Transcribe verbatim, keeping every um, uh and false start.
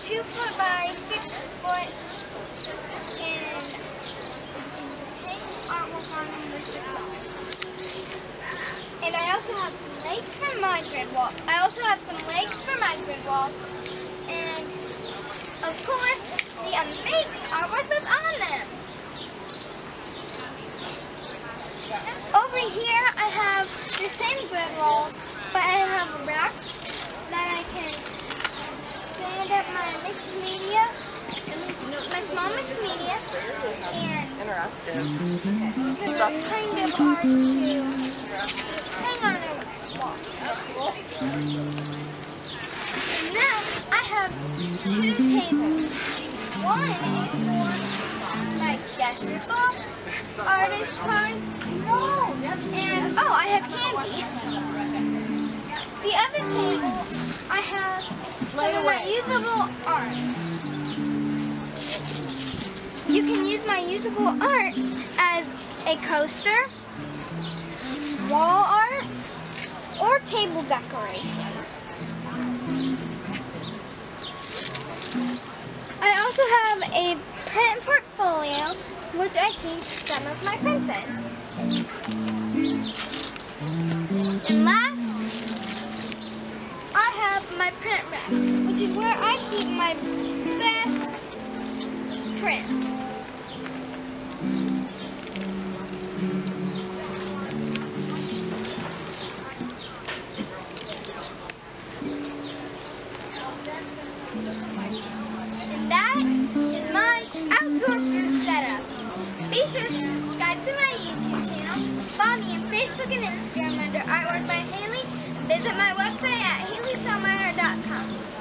two foot by six foot, and just hang artwork on them with the cloth. And I also have legs for my grid wall. I also have some legs for my grid walls, and of course the amazing artwork that's on them. Over here I have the same grid walls, but I have a rack that I can stand up my mixed media, my small mixed media, and because it's kind of hard to hang on a wall. And now I have two tables. One is for like decimal artist cards, and oh, I have candy. The other table, I have some of my usable art. You can use my usable art as a coaster, wall art, or table decorations. I also have a print portfolio, which I keep some of my prints in. And last, I have my print rack, which is where I keep my best prints. And that is my outdoor food setup. Be sure to subscribe to my YouTube channel, follow me on Facebook and Instagram under Artwork by Haley, and visit my website at haley selmeyer dot com.